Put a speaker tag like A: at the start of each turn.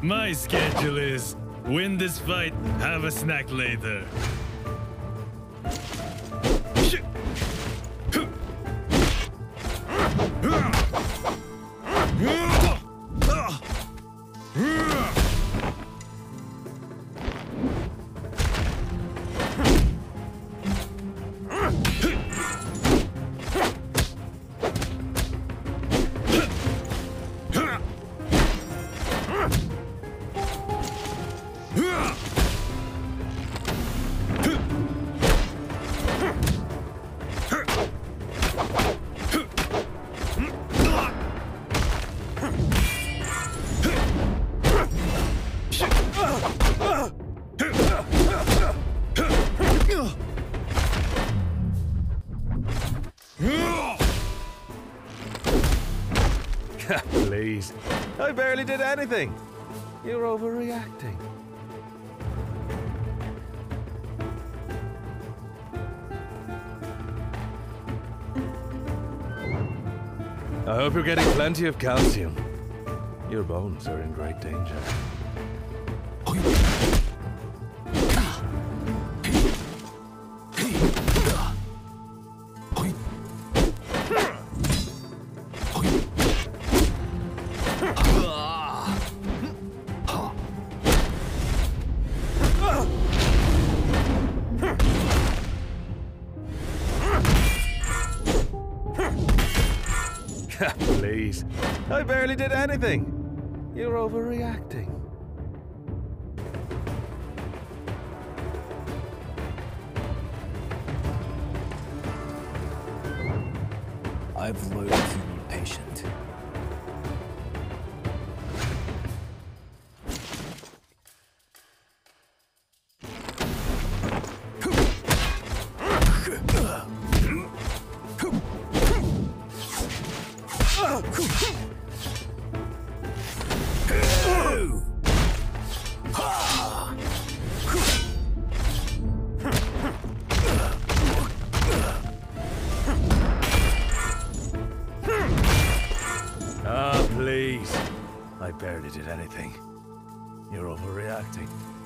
A: My schedule is win this fight, have a snack later.
B: Please. I barely did anything. You're overreacting. I hope you're getting plenty of calcium. Your bones are in great danger. Please. I barely did anything. You're overreacting.
C: I've learned to be patient.
B: Please. I barely did anything. You're overreacting.